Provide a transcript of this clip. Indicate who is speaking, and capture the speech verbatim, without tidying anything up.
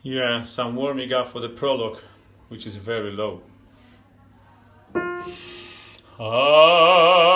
Speaker 1: Yeah, some warming up for the prologue, which is very low. Ah.